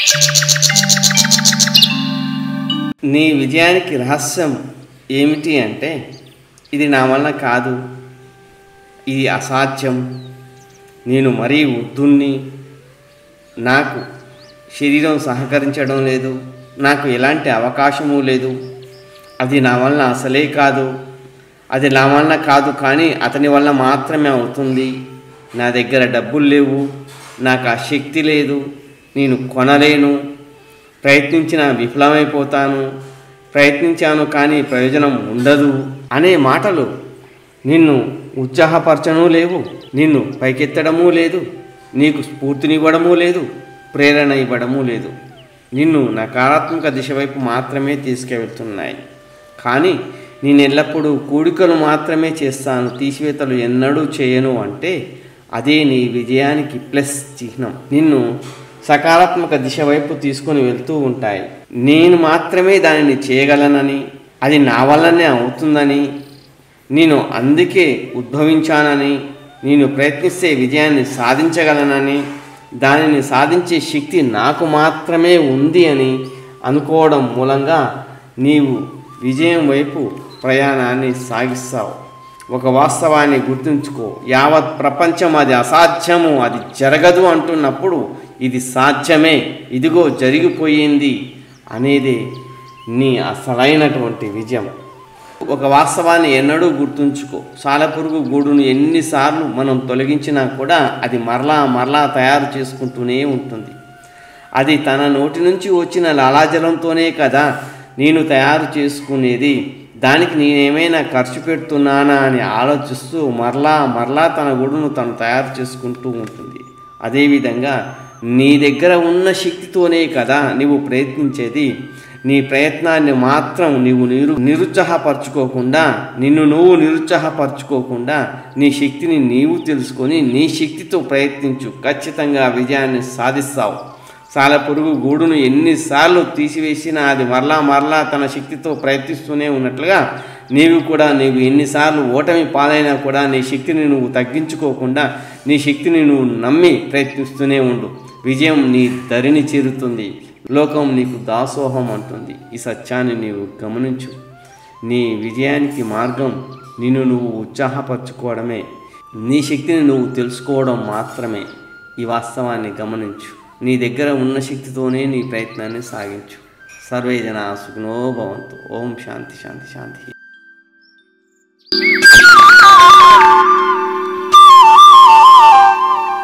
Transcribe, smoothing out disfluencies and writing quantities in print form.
నీ విజయానికి రహస్యం ఏమిటి అంటే, ఇది నా వల్ల కాదు, ఇది అసాధ్యం, నేను మరీ వృద్ధుణ్ణి, నాకు శరీరం సహకరించడం లేదు, నాకు ఎలాంటి అవకాశము లేదు, అది నా వల్ల అసలే కాదు, అది నా వల్ల కాదు కానీ అతని వల్ల మాత్రమే అవుతుంది, నా దగ్గర డబ్బులు లేవు, నాకు ఆ శక్తి లేదు, నేను కొనలేను, ప్రయత్నించిన విఫలమైపోతాను, ప్రయత్నించాను కానీ ప్రయోజనం ఉండదు అనే మాటలు నిన్ను ఉత్సాహపరచడము లేవు, నిన్ను పైకెత్తడము లేదు, నీకు స్ఫూర్తినివ్వడము లేదు, ప్రేరణ ఇవ్వడము లేదు, నిన్ను నకారాత్మక దిశ వైపు మాత్రమే తీసుకువెళ్తున్నాయి. కానీ నేను ఎల్లప్పుడూ కూడికలు మాత్రమే చేస్తాను, తీసివేతలు ఎన్నడూ చేయను అంటే అదే నీ విజయానికి ప్లస్ చిహ్నం. నిన్ను సకారాత్మక దిశ వైపు తీసుకొని వెళ్తూ ఉంటాయి. నేను మాత్రమే దానిని చేయగలనని, అది నా వల్లనే అవుతుందని, నేను అందుకే ఉద్భవించానని, నేను ప్రయత్నిస్తే విజయాన్ని సాధించగలనని, దానిని సాధించే శక్తి నాకు మాత్రమే ఉంది అని అనుకోవడం మూలంగా నీవు విజయం వైపు ప్రయాణాన్ని సాగిస్తావు. ఒక వాస్తవాన్ని గుర్తుంచుకో, యావత్ ప్రపంచం అది అసాధ్యము, అది జరగదు అంటున్నప్పుడు ఇది సాధ్యమే, ఇదిగో జరిగిపోయింది అనేదే నీ అసలైనటువంటి విజయం. ఒక వాస్తవాన్ని ఎన్నడూ గుర్తుంచుకో, సాలెపురుగు గూడును ఎన్నిసార్లు మనం తొలగించినా కూడా అది మరలా తయారు చేసుకుంటూనే ఉంటుంది. అది తన నోటి నుంచి వచ్చిన లాలాజలంతోనే కదా నేను తయారు చేసుకునేది, దానికి నేనేమైనా ఖర్చు పెడుతున్నానా అని ఆలోచిస్తూ మరలా తన గూడును తను తయారు చేసుకుంటూ ఉంటుంది. అదేవిధంగా నీ దగ్గర ఉన్న శక్తితోనే కదా నీవు ప్రయత్నించేది. నీ ప్రయత్నాన్ని మాత్రం నీవు నిరుత్సాహపరచుకోకుండా, నిన్ను నువ్వు నిరుత్సాహపరచుకోకుండా నీ శక్తిని నీవు తెలుసుకొని నీ శక్తితో ప్రయత్నించు, ఖచ్చితంగా విజయాన్ని సాధిస్తావు. సాలెపురుగు గూడును ఎన్నిసార్లు తీసివేసినా అది మరలా తన శక్తితో ప్రయత్నిస్తూనే ఉన్నట్లుగా నీవు ఎన్నిసార్లు ఓటమి పాలైనా కూడా నీ శక్తిని నువ్వు తగ్గించుకోకుండా నీ శక్తిని నువ్వు నమ్మి ప్రయత్నిస్తూనే ఉండు. విజయం నీ దరిని చేరుతుంది, లోకం నీకు దాసోహం అంటుంది. ఈ సత్యాన్ని నీవు గమనించు. నీ విజయానికి మార్గం నిన్ను నువ్వు ఉత్సాహపరచుకోవడమే, నీ శక్తిని నువ్వు తెలుసుకోవడం మాత్రమే. ఈ వాస్తవాన్ని గమనించు. నీ దగ్గర ఉన్న శక్తితోనే నీ ప్రయత్నాన్ని సాగించు. సర్వే జనా సుఖినో భవంతు. ఓం శాంతి శాంతి శాంతి.